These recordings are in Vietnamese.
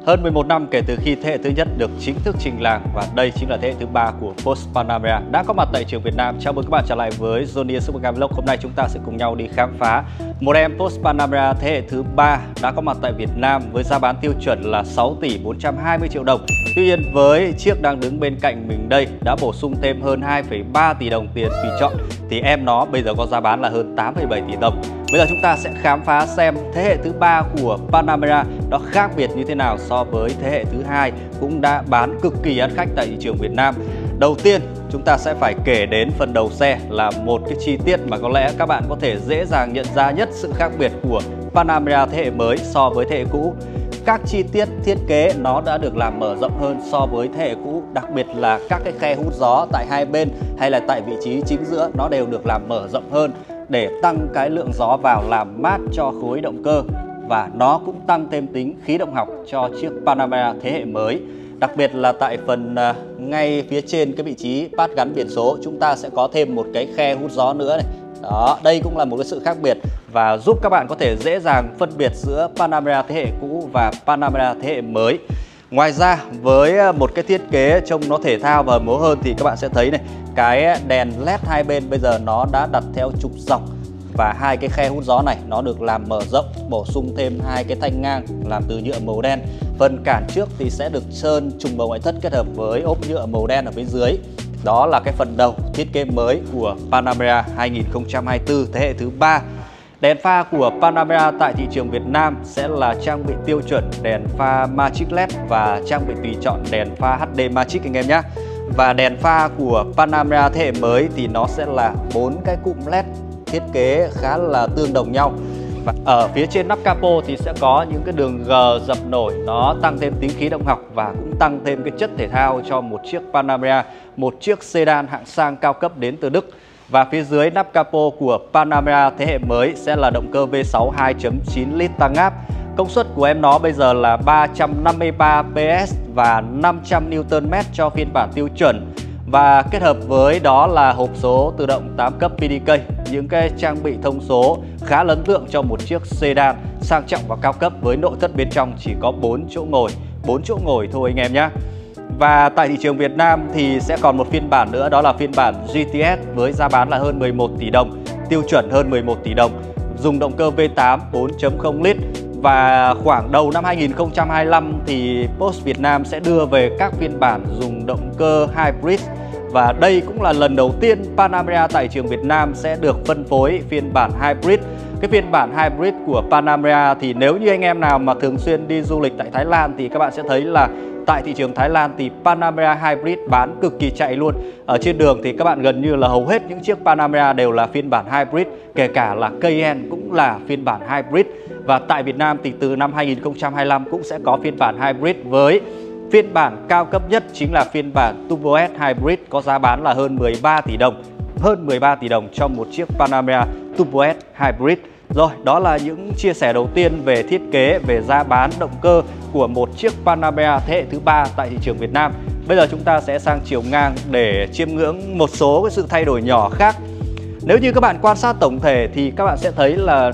Hơn 11 năm kể từ khi thế hệ thứ nhất được chính thức trình làng và đây chính là thế hệ thứ 3 của Porsche Panamera đã có mặt tại thị trường Việt Nam. Chào mừng các bạn trở lại với Johnny Supercar Vlog. Hôm nay chúng ta sẽ cùng nhau đi khám phá một em Porsche Panamera thế hệ thứ 3 đã có mặt tại Việt Nam với giá bán tiêu chuẩn là 6 tỷ 420 triệu đồng. Tuy nhiên với chiếc đang đứng bên cạnh mình đây đã bổ sung thêm hơn 2,3 tỷ đồng tiền tùy chọn thì em nó bây giờ có giá bán là hơn 8,7 tỷ đồng. Bây giờ chúng ta sẽ khám phá xem thế hệ thứ 3 của Panamera nó khác biệt như thế nào so với thế hệ thứ 2 cũng đã bán cực kỳ ăn khách tại thị trường Việt Nam. Đầu tiên chúng ta sẽ phải kể đến phần đầu xe là một cái chi tiết mà có lẽ các bạn có thể dễ dàng nhận ra nhất sự khác biệt của Panamera thế hệ mới so với thế hệ cũ. Các chi tiết thiết kế nó đã được làm mở rộng hơn so với thế hệ cũ, đặc biệt là các cái khe hút gió tại hai bên hay là tại vị trí chính giữa nó đều được làm mở rộng hơn để tăng cái lượng gió vào làm mát cho khối động cơ, và nó cũng tăng thêm tính khí động học cho chiếc Panamera thế hệ mới. Đặc biệt là tại phần ngay phía trên cái vị trí pad gắn biển số chúng ta sẽ có thêm một cái khe hút gió nữa này. Đó, đây cũng là một cái sự khác biệt và giúp các bạn có thể dễ dàng phân biệt giữa Panamera thế hệ cũ và Panamera thế hệ mới. Ngoài ra với một cái thiết kế trông nó thể thao và múa hơn thì các bạn sẽ thấy này, cái đèn LED hai bên bây giờ nó đã đặt theo trục dọc và hai cái khe hút gió này nó được làm mở rộng, bổ sung thêm hai cái thanh ngang làm từ nhựa màu đen. Phần cản trước thì sẽ được sơn trùng màu ngoại thất kết hợp với ốp nhựa màu đen ở phía dưới. Đó là cái phần đầu thiết kế mới của Panamera 2024 thế hệ thứ 3. Đèn pha của Panamera tại thị trường Việt Nam sẽ là trang bị tiêu chuẩn đèn pha Magic LED và trang bị tùy chọn đèn pha HD Magic anh em nhé. Và đèn pha của Panamera thế hệ mới thì nó sẽ là 4 cái cụm LED thiết kế khá là tương đồng nhau. Và ở phía trên nắp capo thì sẽ có những cái đường G dập nổi, nó tăng thêm tính khí động học và cũng tăng thêm cái chất thể thao cho một chiếc Panamera, một chiếc sedan hạng sang cao cấp đến từ Đức. Và phía dưới nắp capo của Panamera thế hệ mới sẽ là động cơ V6 2.9 lít tăng áp. Công suất của em nó bây giờ là 353 PS và 500 Nm cho phiên bản tiêu chuẩn. Và kết hợp với đó là hộp số tự động 8 cấp PDK, những cái trang bị thông số khá ấn tượng cho một chiếc sedan sang trọng và cao cấp với nội thất bên trong chỉ có 4 chỗ ngồi thôi anh em nhé. Và tại thị trường Việt Nam thì sẽ còn một phiên bản nữa, đó là phiên bản GTS với giá bán là hơn 11 tỷ đồng, tiêu chuẩn hơn 11 tỷ đồng, dùng động cơ V8 4.0 lít. Và khoảng đầu năm 2025 thì Porsche Việt Nam sẽ đưa về các phiên bản dùng động cơ hybrid. Và đây cũng là lần đầu tiên Panamera tại thị trường Việt Nam sẽ được phân phối phiên bản hybrid. Cái phiên bản hybrid của Panamera thì nếu như anh em nào mà thường xuyên đi du lịch tại Thái Lan thì các bạn sẽ thấy là tại thị trường Thái Lan thì Panamera hybrid bán cực kỳ chạy luôn. Ở trên đường thì các bạn gần như là hầu hết những chiếc Panamera đều là phiên bản hybrid, kể cả là Cayenne cũng là phiên bản hybrid. Và tại Việt Nam thì từ năm 2025 cũng sẽ có phiên bản hybrid với phiên bản cao cấp nhất chính là phiên bản Turbo S Hybrid có giá bán là hơn 13 tỷ đồng. Hơn 13 tỷ đồng cho một chiếc Panamera Turbo S Hybrid. Rồi, đó là những chia sẻ đầu tiên về thiết kế, về giá bán động cơ của một chiếc Panamera thế hệ thứ 3 tại thị trường Việt Nam. Bây giờ chúng ta sẽ sang chiều ngang để chiêm ngưỡng một số cái sự thay đổi nhỏ khác. Nếu như các bạn quan sát tổng thể thì các bạn sẽ thấy là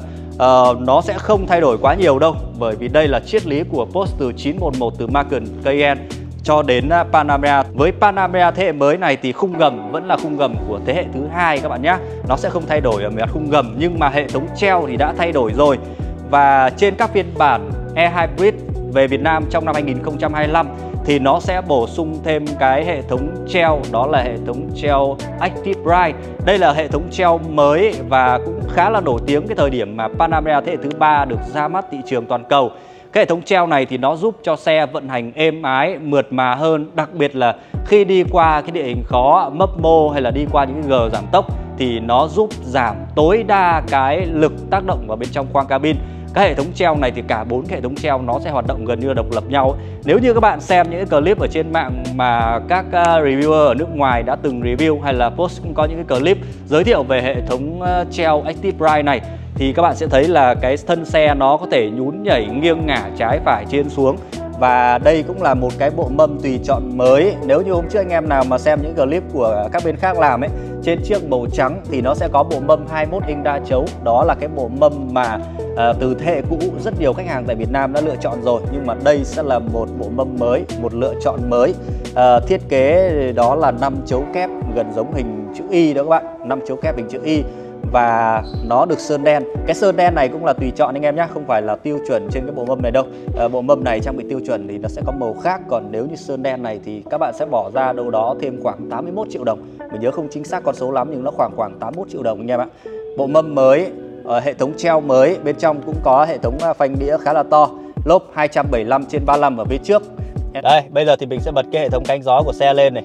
nó sẽ không thay đổi quá nhiều đâu, bởi vì đây là triết lý của Porsche từ 911 từ Macan Cayenne cho đến Panamera. Với Panamera thế hệ mới này thì khung gầm vẫn là khung gầm của thế hệ thứ 2 các bạn nhé. Nó sẽ không thay đổi ở mặt khung gầm, nhưng mà hệ thống treo thì đã thay đổi rồi. Và trên các phiên bản e-hybrid về Việt Nam trong năm 2025 thì nó sẽ bổ sung thêm cái hệ thống treo, đó là hệ thống treo Active Ride. Đây là hệ thống treo mới và cũng khá là nổi tiếng cái thời điểm mà Panamera thế hệ thứ 3 được ra mắt thị trường toàn cầu. Cái hệ thống treo này thì nó giúp cho xe vận hành êm ái, mượt mà hơn, đặc biệt là khi đi qua cái địa hình khó, mấp mô hay là đi qua những gờ giảm tốc thì nó giúp giảm tối đa cái lực tác động vào bên trong khoang cabin. Cái hệ thống treo này thì cả 4 hệ thống treo nó sẽ hoạt động gần như độc lập nhau. Nếu như các bạn xem những cái clip ở trên mạng mà các reviewer ở nước ngoài đã từng review, hay là Porsche cũng có những cái clip giới thiệu về hệ thống treo Active Ride này, thì các bạn sẽ thấy là cái thân xe nó có thể nhún nhảy nghiêng ngả trái phải trên xuống. Và đây cũng là một cái bộ mâm tùy chọn mới. Nếu như hôm trước anh em nào mà xem những clip của các bên khác làm ấy trên chiếc màu trắng thì nó sẽ có bộ mâm 21 inch đa chấu. Đó là cái bộ mâm mà từ thế hệ cũ rất nhiều khách hàng tại Việt Nam đã lựa chọn rồi, nhưng mà đây sẽ là một bộ mâm mới, một lựa chọn mới. Thiết kế đó là 5 chấu kép gần giống hình chữ Y đó các bạn, 5 chấu kép hình chữ Y và nó được sơn đen. Cái sơn đen này cũng là tùy chọn anh em nhé, không phải là tiêu chuẩn trên cái bộ mâm này đâu. Bộ mâm này trang bị tiêu chuẩn thì nó sẽ có màu khác, còn nếu như sơn đen này thì các bạn sẽ bỏ ra đâu đó thêm khoảng 81 triệu đồng. Mình nhớ không chính xác con số lắm nhưng nó khoảng 81 triệu đồng anh em ạ. Bộ mâm mới, hệ thống treo mới, bên trong cũng có hệ thống phanh đĩa khá là to, lốp 275/35 ở phía trước. Đây, bây giờ thì mình sẽ bật cái hệ thống cánh gió của xe lên này.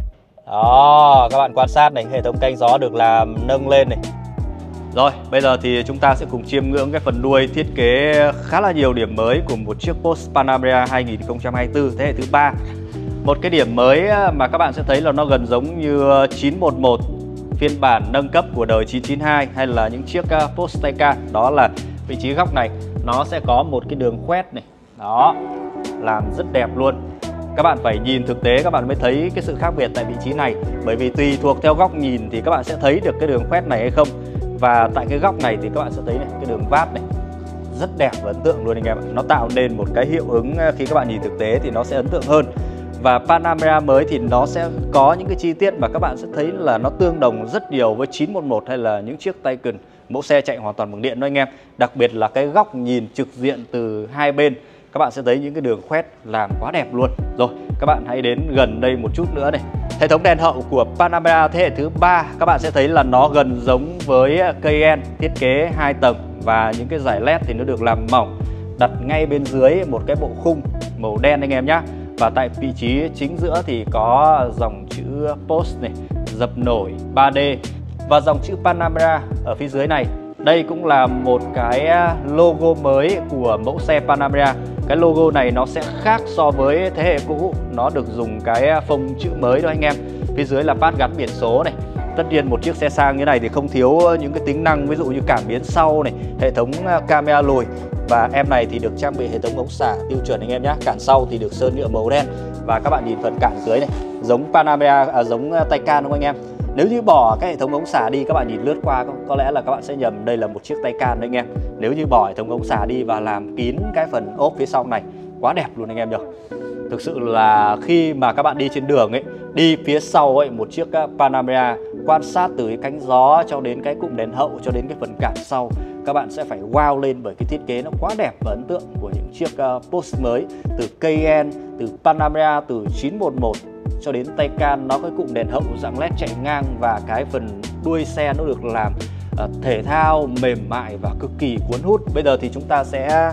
Đó, các bạn quan sát này, hệ thống cánh gió được làm nâng lên này. Rồi, bây giờ thì chúng ta sẽ cùng chiêm ngưỡng cái phần đuôi thiết kế khá là nhiều điểm mới của một chiếc Porsche Panamera 2024 thế hệ thứ 3. Một cái điểm mới mà các bạn sẽ thấy là nó gần giống như 911 phiên bản nâng cấp của đời 992 hay là những chiếc Porsche Taycan. Đó là vị trí góc này nó sẽ có một cái đường khoét này. Đó, làm rất đẹp luôn. Các bạn phải nhìn thực tế các bạn mới thấy cái sự khác biệt tại vị trí này. Bởi vì tùy thuộc theo góc nhìn thì các bạn sẽ thấy được cái đường khoét này hay không. Và tại cái góc này thì các bạn sẽ thấy này, cái đường vát này rất đẹp và ấn tượng luôn anh em ạ. Nó tạo nên một cái hiệu ứng khi các bạn nhìn thực tế thì nó sẽ ấn tượng hơn. Và Panamera mới thì nó sẽ có những cái chi tiết mà các bạn sẽ thấy là nó tương đồng rất nhiều với 911 hay là những chiếc Taycan, mẫu xe chạy hoàn toàn bằng điện đó anh em. Đặc biệt là cái góc nhìn trực diện từ hai bên, các bạn sẽ thấy những cái đường khoét làm quá đẹp luôn. Rồi, các bạn hãy đến gần đây một chút nữa này. Hệ thống đèn hậu của Panamera thế hệ thứ 3, các bạn sẽ thấy là nó gần giống với Cayenne, thiết kế 2 tầng và những cái dải led thì nó được làm mỏng, đặt ngay bên dưới một cái bộ khung màu đen anh em nhé. Và tại vị trí chính giữa thì có dòng chữ Porsche này, dập nổi 3D và dòng chữ Panamera ở phía dưới này. Đây cũng là một cái logo mới của mẫu xe Panamera. Cái logo này nó sẽ khác so với thế hệ cũ, nó được dùng cái phông chữ mới đó anh em. Phía dưới là pad gắn biển số này. Tất nhiên một chiếc xe sang như này thì không thiếu những cái tính năng, ví dụ như cảm biến sau này, hệ thống camera lùi. Và em này thì được trang bị hệ thống ống xả tiêu chuẩn anh em nhé. Cản sau thì được sơn nhựa màu đen. Và các bạn nhìn phần cản dưới này, giống Panamera, giống Taycan đúng không anh em? Nếu như bỏ cái hệ thống ống xả đi, các bạn nhìn lướt qua có lẽ là các bạn sẽ nhầm đây là một chiếc Taycan đấy anh em. Nếu như bỏ hệ thống ống xả đi và làm kín cái phần ốp phía sau này, quá đẹp luôn anh em nhỉ. Thực sự là khi mà các bạn đi trên đường ấy, đi phía sau ấy một chiếc Panamera, quan sát từ cái cánh gió cho đến cái cụm đèn hậu cho đến cái phần cản sau, các bạn sẽ phải wow lên bởi cái thiết kế nó quá đẹp và ấn tượng của những chiếc Porsche mới. Từ Cayenne, từ Panamera, từ 911 cho đến Taycan, nó có cụm đèn hậu dạng led chạy ngang và cái phần đuôi xe nó được làm thể thao, mềm mại và cực kỳ cuốn hút. Bây giờ thì chúng ta sẽ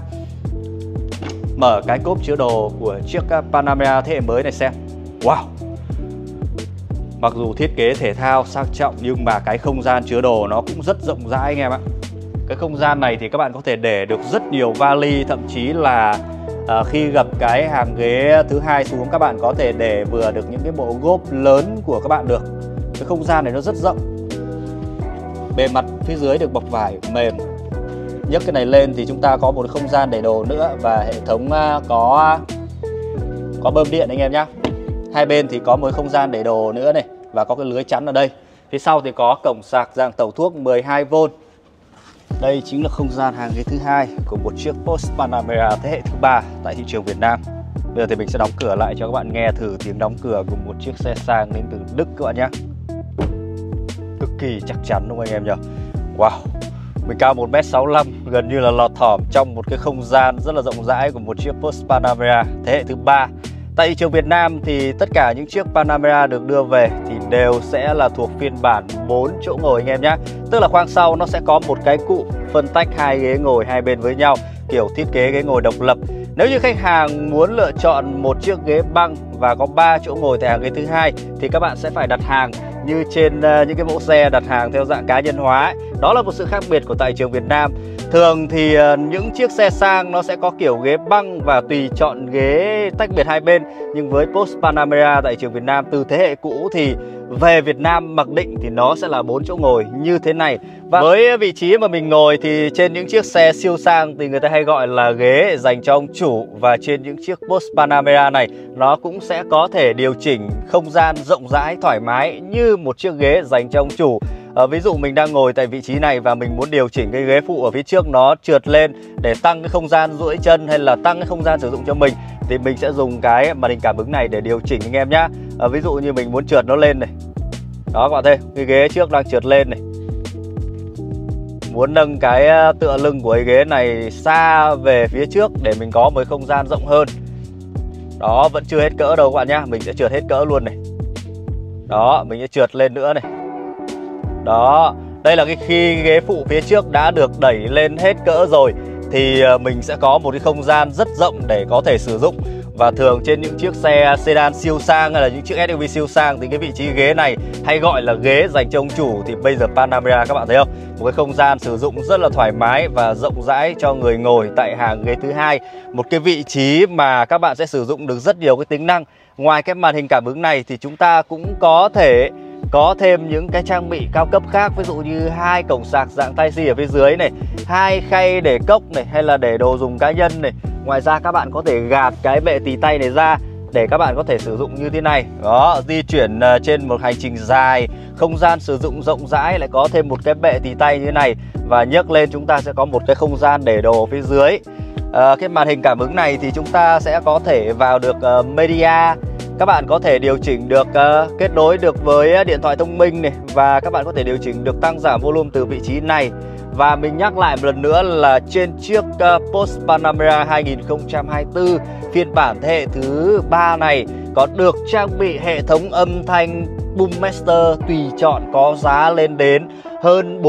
mở cái cốp chứa đồ của chiếc Panamera thế hệ mới này xem. Wow! Mặc dù thiết kế thể thao sang trọng nhưng mà cái không gian chứa đồ nó cũng rất rộng rãi anh em ạ. Cái không gian này thì các bạn có thể để được rất nhiều vali, thậm chí là khi gập cái hàng ghế thứ hai xuống, các bạn có thể để vừa được những cái bộ gốp lớn của các bạn được. Cái không gian này nó rất rộng. Bề mặt phía dưới được bọc vải mềm. Nhấc cái này lên thì chúng ta có một không gian để đồ nữa và hệ thống có bơm điện anh em nhé. Hai bên thì có một không gian để đồ nữa này và có cái lưới chắn ở đây. Phía sau thì có cổng sạc dạng tẩu thuốc 12V. Đây chính là không gian hàng ghế thứ hai của một chiếc Porsche Panamera thế hệ thứ 3 tại thị trường Việt Nam. Bây giờ thì mình sẽ đóng cửa lại cho các bạn nghe thử tiếng đóng cửa của một chiếc xe sang đến từ Đức các bạn nhé. Cực kỳ chắc chắn đúng không anh em nhỉ? Wow! Mình cao 1m65, gần như là lọt thỏm trong một cái không gian rất là rộng rãi của một chiếc Porsche Panamera thế hệ thứ 3. Tại thị trường Việt Nam thì tất cả những chiếc Panamera được đưa về thì đều sẽ là thuộc phiên bản 4 chỗ ngồi anh em nhé. Tức là khoang sau nó sẽ có một cái cụm phân tách hai ghế ngồi hai bên với nhau, kiểu thiết kế ghế ngồi độc lập. Nếu như khách hàng muốn lựa chọn một chiếc ghế băng và có 3 chỗ ngồi tại hàng ghế thứ hai thì các bạn sẽ phải đặt hàng như trên những cái mẫu xe đặt hàng theo dạng cá nhân hóa ấy. Đó là một sự khác biệt của tại thị trường Việt Nam. Thường thì những chiếc xe sang nó sẽ có kiểu ghế băng và tùy chọn ghế tách biệt hai bên. Nhưng với Porsche Panamera tại thị trường Việt Nam từ thế hệ cũ thì về Việt Nam mặc định thì nó sẽ là 4 chỗ ngồi như thế này. Và với vị trí mà mình ngồi thì trên những chiếc xe siêu sang thì người ta hay gọi là ghế dành cho ông chủ. Và trên những chiếc Porsche Panamera này nó cũng sẽ có thể điều chỉnh không gian rộng rãi thoải mái như một chiếc ghế dành cho ông chủ. Ví dụ mình đang ngồi tại vị trí này và mình muốn điều chỉnh cái ghế phụ ở phía trước nó trượt lên để tăng cái không gian duỗi chân hay là tăng cái không gian sử dụng cho mình, thì mình sẽ dùng cái màn hình cảm ứng này để điều chỉnh anh em nhá. Ví dụ như mình muốn trượt nó lên này. Đó các bạn thấy cái ghế trước đang trượt lên này. Muốn nâng cái tựa lưng của cái ghế này xa về phía trước để mình có một không gian rộng hơn. Đó, vẫn chưa hết cỡ đâu các bạn nhá. Mình sẽ trượt hết cỡ luôn này. Đó, mình sẽ trượt lên nữa này. Đó, đây là khi ghế phụ phía trước đã được đẩy lên hết cỡ rồi thì mình sẽ có một cái không gian rất rộng để có thể sử dụng. Và thường trên những chiếc xe sedan siêu sang hay là những chiếc SUV siêu sang thì cái vị trí ghế này hay gọi là ghế dành cho ông chủ. Thì bây giờ Panamera các bạn thấy không? Một cái không gian sử dụng rất là thoải mái và rộng rãi cho người ngồi tại hàng ghế thứ hai. Một cái vị trí mà các bạn sẽ sử dụng được rất nhiều cái tính năng. Ngoài cái màn hình cảm ứng này thì chúng ta cũng có thể có thêm những cái trang bị cao cấp khác, ví dụ như 2 cổng sạc dạng Type-C ở phía dưới này, 2 khay để cốc này hay là để đồ dùng cá nhân này. Ngoài ra các bạn có thể gạt cái bệ tì tay này ra để các bạn có thể sử dụng như thế này. Đó, di chuyển trên một hành trình dài, không gian sử dụng rộng rãi, lại có thêm một cái bệ tì tay như thế này. Và nhấc lên chúng ta sẽ có một cái không gian để đồ phía dưới. Cái màn hình cảm ứng này thì chúng ta sẽ có thể vào được media. Các bạn có thể điều chỉnh được kết nối được với điện thoại thông minh này. Và các bạn có thể điều chỉnh được tăng giảm volume từ vị trí này. Và mình nhắc lại một lần nữa là trên chiếc Porsche Panamera 2024 phiên bản thế hệ thứ 3 này có được trang bị hệ thống âm thanh Boommaster tùy chọn có giá lên đến hơn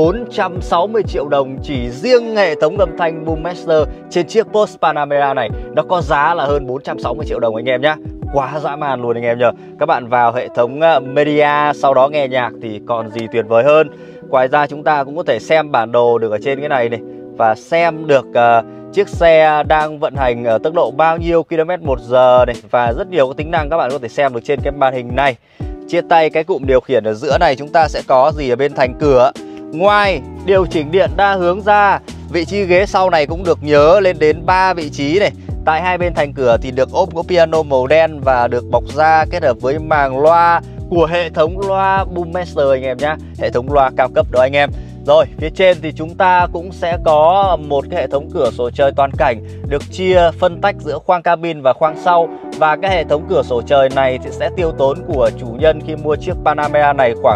460 triệu đồng. Chỉ riêng hệ thống âm thanh Boommaster trên chiếc Porsche Panamera này nó có giá là hơn 460 triệu đồng anh em nhé. Quá dã man luôn anh em nhờ. Các bạn vào hệ thống media sau đó nghe nhạc thì còn gì tuyệt vời hơn. Ngoài ra chúng ta cũng có thể xem bản đồ được ở trên cái này này. Và xem được chiếc xe đang vận hành ở tốc độ bao nhiêu km/h này. Và rất nhiều cái tính năng các bạn có thể xem được trên cái màn hình này. Chia tay cái cụm điều khiển ở giữa này chúng ta sẽ có gì ở bên thành cửa. Ngoài điều chỉnh điện đa hướng ra, vị trí ghế sau này cũng được nhớ lên đến 3 vị trí này. Tại hai bên thành cửa thì được ốp gỗ piano màu đen và được bọc da kết hợp với màng loa của hệ thống loa Boommaster anh em nhé. Hệ thống loa cao cấp đó anh em. Rồi, phía trên thì chúng ta cũng sẽ có một cái hệ thống cửa sổ trời toàn cảnh được chia phân tách giữa khoang cabin và khoang sau. Và cái hệ thống cửa sổ trời này thì sẽ tiêu tốn của chủ nhân khi mua chiếc Panamera này khoảng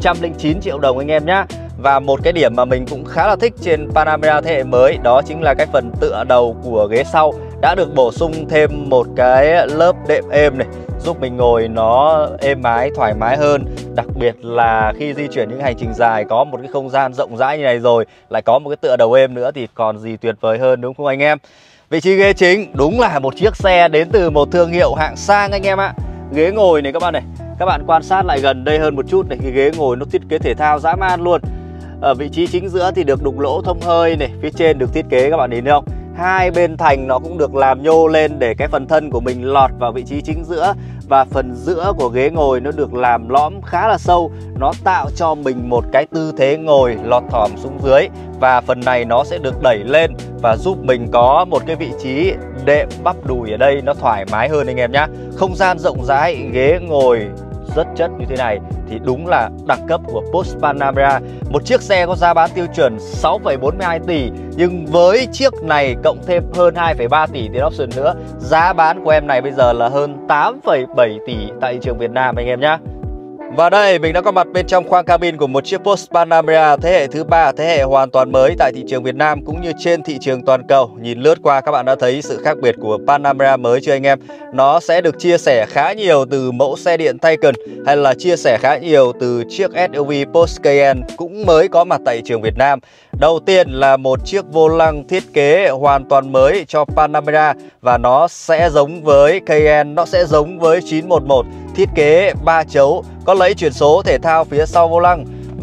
109 triệu đồng anh em nhé. Và một cái điểm mà mình cũng khá là thích trên Panamera thế hệ mới đó chính là cái phần tựa đầu của ghế sau đã được bổ sung thêm một cái lớp đệm êm này, giúp mình ngồi nó êm ái, thoải mái hơn. Đặc biệt là khi di chuyển những hành trình dài có một cái không gian rộng rãi như này rồi, lại có một cái tựa đầu êm nữa thì còn gì tuyệt vời hơn đúng không anh em? Vị trí ghế chính đúng là một chiếc xe đến từ một thương hiệu hạng sang anh em ạ. Ghế ngồi này các bạn này, các bạn quan sát lại gần đây hơn một chút này, cái ghế ngồi nó thiết kế thể thao dã man luôn. Ở vị trí chính giữa thì được đục lỗ thông hơi này, phía trên được thiết kế các bạn nhìn thấy không? Hai bên thành nó cũng được làm nhô lên để cái phần thân của mình lọt vào vị trí chính giữa. Và phần giữa của ghế ngồi nó được làm lõm khá là sâu. Nó tạo cho mình một cái tư thế ngồi lọt thỏm xuống dưới. Và phần này nó sẽ được đẩy lên và giúp mình có một cái vị trí đệm bắp đùi ở đây nó thoải mái hơn anh em nhé. Không gian rộng rãi, ghế ngồi rất chất như thế này thì đúng là đẳng cấp của Porsche Panamera. Một chiếc xe có giá bán tiêu chuẩn 6,42 tỷ, nhưng với chiếc này cộng thêm hơn 2,3 tỷ tiền option nữa, giá bán của em này bây giờ là hơn 8,7 tỷ tại thị trường Việt Nam anh em nhé. Và đây mình đã có mặt bên trong khoang cabin của một chiếc Porsche Panamera thế hệ thứ 3, thế hệ hoàn toàn mới tại thị trường Việt Nam cũng như trên thị trường toàn cầu. Nhìn lướt qua các bạn đã thấy sự khác biệt của Panamera mới chưa anh em? Nó sẽ được chia sẻ khá nhiều từ mẫu xe điện Taycan hay là chia sẻ khá nhiều từ chiếc SUV Porsche Cayenne cũng mới có mặt tại thị trường Việt Nam. Đầu tiên là một chiếc vô lăng thiết kế hoàn toàn mới cho Panamera và nó sẽ giống với Cayenne, nó sẽ giống với 911, thiết kế 3 chấu, có lấy chuyển số thể thao phía sau vô lăng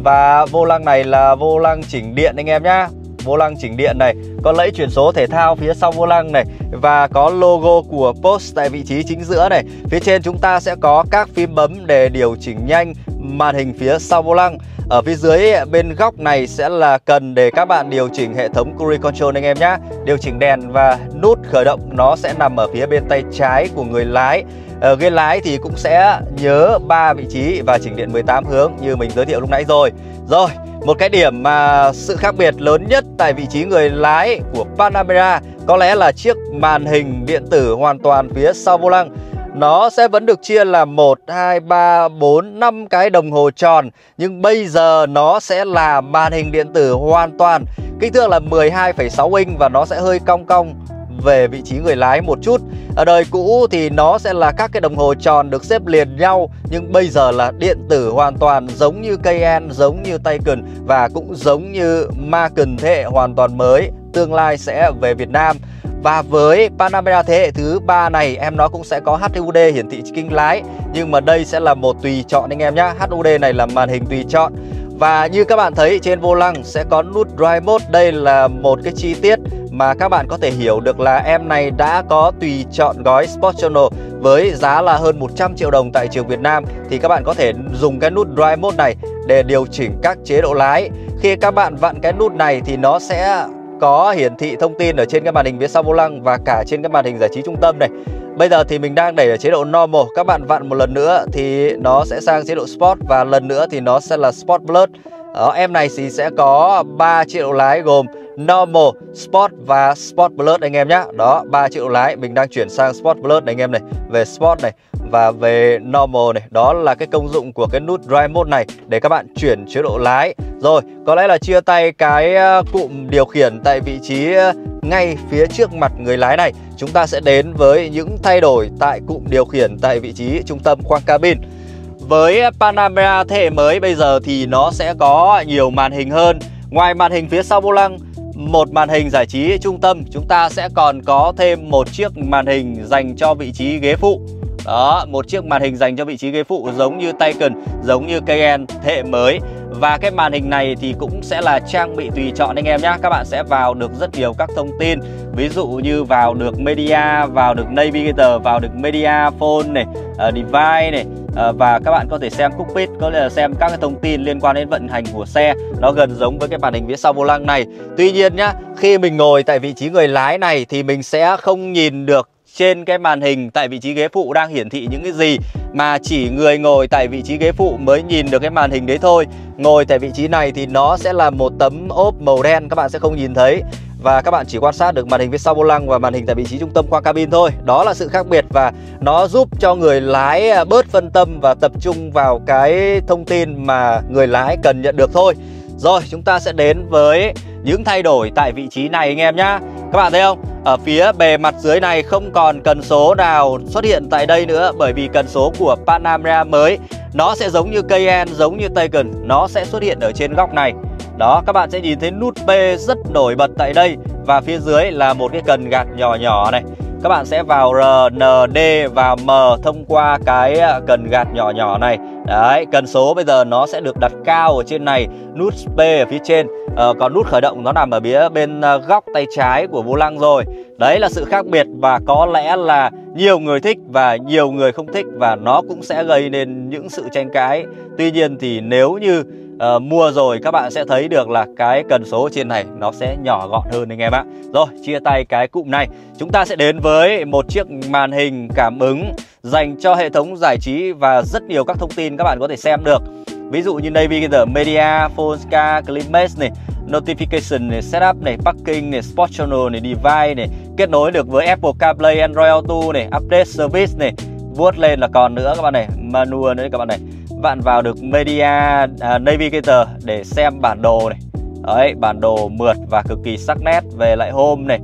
Và vô lăng này là vô lăng chỉnh điện anh em nhá. Vô lăng chỉnh điện này, có lẫy chuyển số thể thao phía sau vô lăng này, và có logo của Porsche tại vị trí chính giữa này. Phía trên chúng ta sẽ có các phím bấm để điều chỉnh nhanh màn hình phía sau vô lăng. Ở phía dưới bên góc này sẽ là cần để các bạn điều chỉnh hệ thống cruise control anh em nhé. Điều chỉnh đèn và nút khởi động nó sẽ nằm ở phía bên tay trái của người lái. Ở ghế lái thì cũng sẽ nhớ 3 vị trí và chỉnh điện 18 hướng như mình giới thiệu lúc nãy rồi. Rồi, một cái điểm mà sự khác biệt lớn nhất tại vị trí người lái của Panamera có lẽ là chiếc màn hình điện tử hoàn toàn phía sau vô lăng. Nó sẽ vẫn được chia là 1, 2, 3, 4, 5 cái đồng hồ tròn. Nhưng bây giờ nó sẽ là màn hình điện tử hoàn toàn. Kích thước là 12,6 inch và nó sẽ hơi cong cong về vị trí người lái một chút. Ở đời cũ thì nó sẽ là các cái đồng hồ tròn được xếp liền nhau. Nhưng bây giờ là điện tử hoàn toàn, giống như Cayenne, giống như Taycan và cũng giống như Macan thế hệ hoàn toàn mới. Tương lai sẽ về Việt Nam. Và với Panamera thế hệ thứ 3 này, em nó cũng sẽ có HUD hiển thị kính lái. Nhưng mà đây sẽ là một tùy chọn anh em nhé. HUD này là màn hình tùy chọn. Và như các bạn thấy trên vô lăng sẽ có nút Drive Mode. Đây là một cái chi tiết mà các bạn có thể hiểu được là em này đã có tùy chọn gói Sport Channel với giá là hơn 100 triệu đồng tại trường Việt Nam. Thì các bạn có thể dùng cái nút Drive Mode này để điều chỉnh các chế độ lái. Khi các bạn vặn cái nút này thì nó sẽ có hiển thị thông tin ở trên cái màn hình phía sau vô lăng và cả trên cái màn hình giải trí trung tâm này. Bây giờ thì mình đang đẩy ở chế độ Normal. Các bạn vặn một lần nữa thì nó sẽ sang chế độ Sport, và lần nữa thì nó sẽ là Sport Plus. Ở em này thì sẽ có 3 chế độ lái gồm Normal, Sport và Sport Plus anh em nhé. Đó, 3 chế độ lái. Mình đang chuyển sang Sport Plus này anh em này. Về Sport này và về Normal này. Đó là cái công dụng của cái nút Drive Mode này để các bạn chuyển chế độ lái. Rồi, có lẽ là chia tay cái cụm điều khiển tại vị trí ngay phía trước mặt người lái này. Chúng ta sẽ đến với những thay đổi tại cụm điều khiển tại vị trí trung tâm khoang cabin. Với Panamera thế hệ mới bây giờ thì nó sẽ có nhiều màn hình hơn. Ngoài màn hình phía sau vô lăng, một màn hình giải trí trung tâm, chúng ta sẽ còn có thêm một chiếc màn hình dành cho vị trí ghế phụ. Đó, một chiếc màn hình dành cho vị trí ghế phụ giống như Taycan, giống như Cayenne thế hệ mới. Và cái màn hình này thì cũng sẽ là trang bị tùy chọn anh em nhé. Các bạn sẽ vào được rất nhiều các thông tin. Ví dụ như vào được Media, vào được Navigator, vào được Media Phone này, Device này. Và các bạn có thể xem cockpit, có thể là xem các cái thông tin liên quan đến vận hành của xe. Nó gần giống với cái màn hình phía sau vô lăng này. Tuy nhiên nhá, khi mình ngồi tại vị trí người lái này thì mình sẽ không nhìn được trên cái màn hình tại vị trí ghế phụ đang hiển thị những cái gì, mà chỉ người ngồi tại vị trí ghế phụ mới nhìn được cái màn hình đấy thôi. Ngồi tại vị trí này thì nó sẽ là một tấm ốp màu đen, các bạn sẽ không nhìn thấy. Và các bạn chỉ quan sát được màn hình phía sau vô lăng và màn hình tại vị trí trung tâm khoang cabin thôi. Đó là sự khác biệt và nó giúp cho người lái bớt phân tâm và tập trung vào cái thông tin mà người lái cần nhận được thôi. Rồi, chúng ta sẽ đến với những thay đổi tại vị trí này anh em nhá. Các bạn thấy không? Ở phía bề mặt dưới này không còn cần số nào xuất hiện tại đây nữa, bởi vì cần số của Panamera mới nó sẽ giống như Cayenne, giống như Taycan, nó sẽ xuất hiện ở trên góc này. Đó, các bạn sẽ nhìn thấy nút P rất nổi bật tại đây. Và phía dưới là một cái cần gạt nhỏ nhỏ này. Các bạn sẽ vào R, N, D và M thông qua cái cần gạt nhỏ nhỏ này. Đấy, cần số bây giờ nó sẽ được đặt cao ở trên này, nút P ở phía trên. Còn nút khởi động nó nằm ở phía bên góc tay trái của vô lăng rồi. Đấy là sự khác biệt và có lẽ là nhiều người thích và nhiều người không thích, và nó cũng sẽ gây nên những sự tranh cãi. Tuy nhiên thì nếu như mua rồi các bạn sẽ thấy được là cái cần số trên này nó sẽ nhỏ gọn hơn anh em ạ. Rồi, chia tay cái cụm này, chúng ta sẽ đến với một chiếc màn hình cảm ứng dành cho hệ thống giải trí và rất nhiều các thông tin các bạn có thể xem được. Ví dụ như Navigator, Media, Phone, Car, Climate này, Notification này, Setup này, Parking này, Sport Channel này, Device này, kết nối được với Apple CarPlay, Android Auto này, Update Service này, vuốt lên là còn nữa các bạn này, Manual nữa các bạn này. Bạn vào được Media, Navigator để xem bản đồ này. Đấy, bản đồ mượt và cực kỳ sắc nét. Về lại Home này.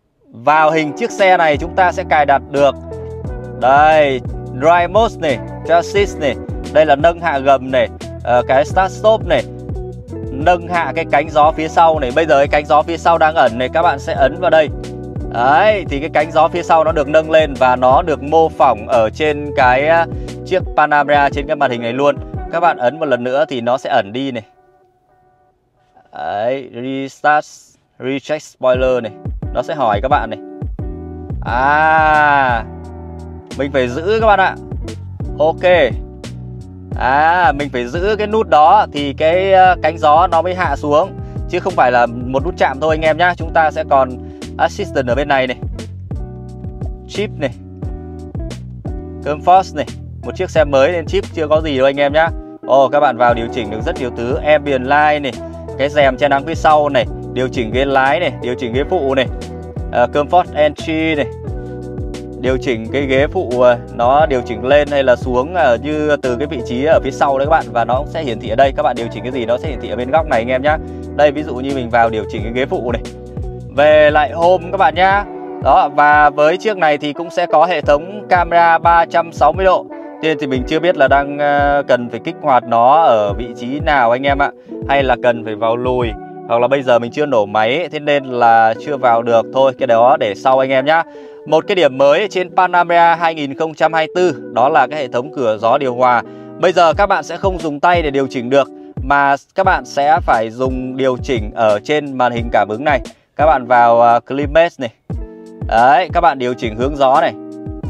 Vào hình chiếc xe này chúng ta sẽ cài đặt được đây, Drive Mode này, Chassis này. Đây là nâng hạ gầm này, cái Start Stop này, nâng hạ cái cánh gió phía sau này. Bây giờ cái cánh gió phía sau đang ẩn này, các bạn sẽ ấn vào đây. Đấy, thì cái cánh gió phía sau nó được nâng lên và nó được mô phỏng ở trên cái chiếc Panamera trên cái màn hình này luôn. Các bạn ấn một lần nữa thì nó sẽ ẩn đi này. Đấy, restart, recheck spoiler này. Nó sẽ hỏi các bạn này. Mình phải giữ các bạn ạ. Ok. Mình phải giữ cái nút đó thì cái cánh gió nó mới hạ xuống, chứ không phải là một nút chạm thôi anh em nhá. Chúng ta sẽ còn assistant ở bên này này, chip này, comfort này. Một chiếc xe mới nên chip chưa có gì đâu anh em nhá. Các bạn vào điều chỉnh được rất nhiều thứ. Ambient light này, cái rèm che nắng phía sau này, điều chỉnh ghế lái này, điều chỉnh ghế phụ này, comfort entry này, điều chỉnh cái ghế phụ nó điều chỉnh lên hay là xuống như từ cái vị trí ở phía sau đấy các bạn, và nó sẽ hiển thị ở đây. Các bạn điều chỉnh cái gì nó sẽ hiển thị ở bên góc này anh em nhá. Đây ví dụ như mình vào điều chỉnh cái ghế phụ này, về lại home các bạn nhá. Đó, và với chiếc này thì cũng sẽ có hệ thống camera 360 độ. Nên thì mình chưa biết là đang cần phải kích hoạt nó ở vị trí nào anh em ạ, hay là cần phải vào lùi, hoặc là bây giờ mình chưa nổ máy thế nên là chưa vào được. Thôi cái đó để sau anh em nhá. Một cái điểm mới trên Panamera 2024 đó là cái hệ thống cửa gió điều hòa. Bây giờ các bạn sẽ không dùng tay để điều chỉnh được, mà các bạn sẽ phải dùng điều chỉnh ở trên màn hình cảm ứng này. Các bạn vào Climate này. Đấy, các bạn điều chỉnh hướng gió này.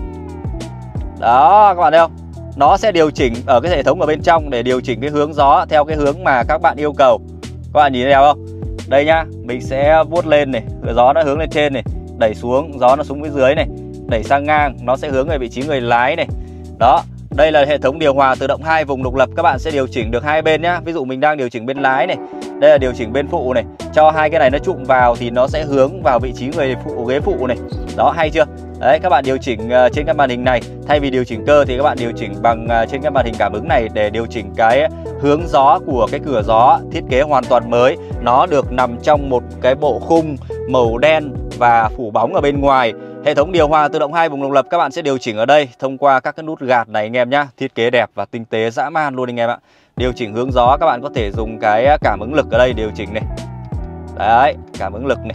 Đó, các bạn thấy không? Nó sẽ điều chỉnh ở cái hệ thống ở bên trong để điều chỉnh cái hướng gió theo cái hướng mà các bạn yêu cầu. Các bạn nhìn thấy không? Đây nhá, mình sẽ vuốt lên này, gió nó hướng lên trên này, đẩy xuống, gió nó xuống phía dưới này, đẩy sang ngang, nó sẽ hướng về vị trí người lái này. Đó, đây là hệ thống điều hòa tự động 2 vùng độc lập. Các bạn sẽ điều chỉnh được hai bên nhá. Ví dụ mình đang điều chỉnh bên lái này, đây là điều chỉnh bên phụ này. Cho hai cái này nó chụm vào thì nó sẽ hướng vào vị trí người phụ, ghế phụ này. Đó, hay chưa? Đấy, các bạn điều chỉnh trên cái màn hình này. Thay vì điều chỉnh cơ thì các bạn điều chỉnh bằng trên cái màn hình cảm ứng này để điều chỉnh cái hướng gió của cái cửa gió. Thiết kế hoàn toàn mới. Nó được nằm trong một cái bộ khung màu đen và phủ bóng ở bên ngoài. Hệ thống điều hòa tự động 2 vùng độc lập các bạn sẽ điều chỉnh ở đây thông qua các cái nút gạt này anh em nhá. Thiết kế đẹp và tinh tế dã man luôn anh em ạ. Điều chỉnh hướng gió các bạn có thể dùng cái cảm ứng lực ở đây điều chỉnh này. Đấy, cảm ứng lực này.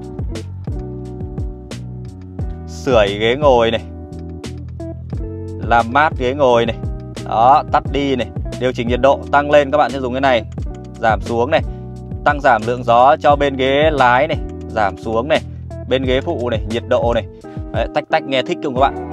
Sưởi ghế ngồi này, làm mát ghế ngồi này. Đó, tắt đi này. Điều chỉnh nhiệt độ tăng lên các bạn sẽ dùng cái này, giảm xuống này. Tăng giảm lượng gió cho bên ghế lái này, giảm xuống này. Bên ghế phụ này, nhiệt độ này. Đấy, tách tách nghe thích không các bạn?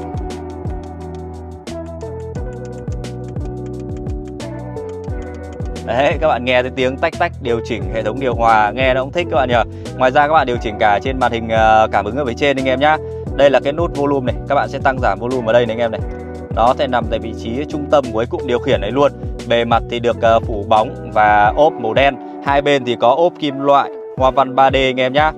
Đấy, các bạn nghe cái tiếng tách tách điều chỉnh hệ thống điều hòa, nghe nó cũng thích các bạn nhờ. Ngoài ra các bạn điều chỉnh cả trên màn hình cảm ứng ở phía trên anh em nhá. Đây là cái nút volume này, các bạn sẽ tăng giảm volume ở đây này anh em này. Nó sẽ nằm tại vị trí trung tâm của cái cụm điều khiển này luôn. Bề mặt thì được phủ bóng và ốp màu đen. Hai bên thì có ốp kim loại, hoa văn 3D anh em nhá.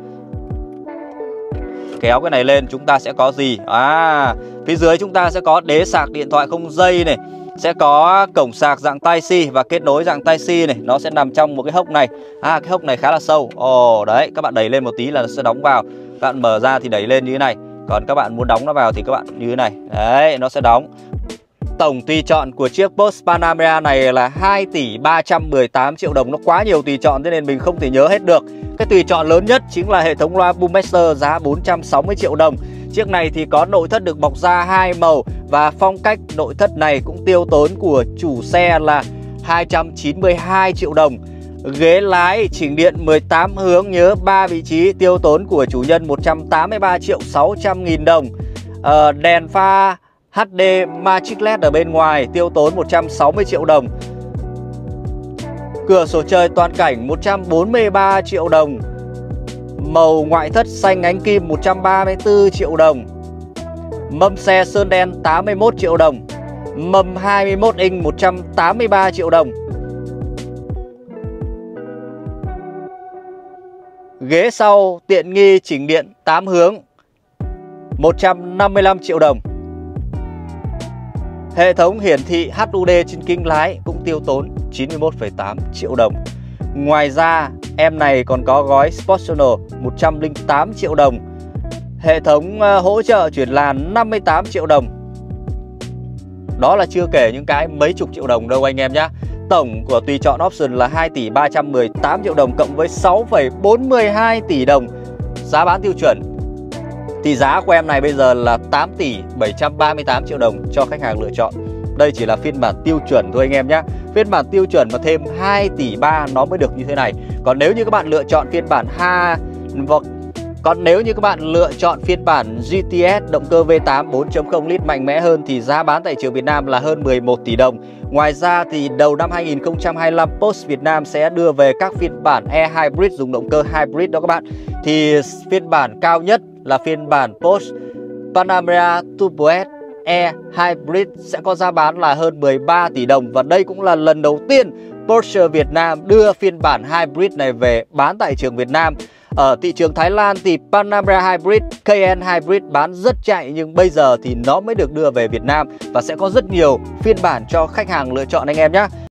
Kéo cái này lên chúng ta sẽ có gì? Phía dưới chúng ta sẽ có đế sạc điện thoại không dây này. Sẽ có cổng sạc dạng Type-C và kết nối dạng Type-C này. Nó sẽ nằm trong một cái hốc này. Cái hốc này khá là sâu. Đấy, các bạn đẩy lên một tí là nó sẽ đóng vào. Các bạn mở ra thì đẩy lên như thế này. Còn các bạn muốn đóng nó vào thì các bạn như thế này. Đấy, nó sẽ đóng. Tổng tùy chọn của chiếc Porsche Panamera này là 2 tỷ 318 triệu đồng. Nó quá nhiều tùy chọn thế nên mình không thể nhớ hết được. Cái tùy chọn lớn nhất chính là hệ thống loa Boommaster giá 460 triệu đồng. Chiếc này thì có nội thất được bọc da 2 màu. Và phong cách nội thất này cũng tiêu tốn của chủ xe là 292 triệu đồng. Ghế lái chỉnh điện 18 hướng, nhớ 3 vị trí, tiêu tốn của chủ nhân 183 triệu 600 nghìn đồng. Đèn pha HD Magic LED ở bên ngoài tiêu tốn 160 triệu đồng. Cửa sổ trời toàn cảnh 143 triệu đồng. Màu ngoại thất xanh ánh kim 134 triệu đồng. Mâm xe sơn đen 81 triệu đồng. Mâm 21 inch 183 triệu đồng. Ghế sau tiện nghi chỉnh điện 8 hướng 155 triệu đồng. Hệ thống hiển thị HUD trên kính lái cũng tiêu tốn 91,8 triệu đồng. Ngoài ra em này còn có gói Sporttional 108 triệu đồng. Hệ thống hỗ trợ chuyển làn 58 triệu đồng. Đó là chưa kể những cái mấy chục triệu đồng đâu anh em nhá. Tổng của tùy chọn option là 2 tỷ 318 triệu đồng cộng với 6,42 tỷ đồng giá bán tiêu chuẩn. Thì giá của em này bây giờ là 8 tỷ 738 triệu đồng cho khách hàng lựa chọn. Đây chỉ là phiên bản tiêu chuẩn thôi anh em nhé. Phiên bản tiêu chuẩn mà thêm 2 tỷ 3 nó mới được như thế này. Còn nếu như các bạn lựa chọn phiên bản phiên bản GTS động cơ V8 4.0 lít mạnh mẽ hơn thì giá bán tại thị trường Việt Nam là hơn 11 tỷ đồng. Ngoài ra thì đầu năm 2025 Porsche Việt Nam sẽ đưa về các phiên bản e-hybrid dùng động cơ hybrid đó các bạn. Thì phiên bản cao nhất là phiên bản Porsche Panamera Turbo S e-hybrid sẽ có giá bán là hơn 13 tỷ đồng. Và đây cũng là lần đầu tiên Porsche Việt Nam đưa phiên bản hybrid này về bán tại thị trường Việt Nam. Ở thị trường Thái Lan thì Panamera Hybrid, Cayenne Hybrid bán rất chạy, nhưng bây giờ thì nó mới được đưa về Việt Nam và sẽ có rất nhiều phiên bản cho khách hàng lựa chọn anh em nhé.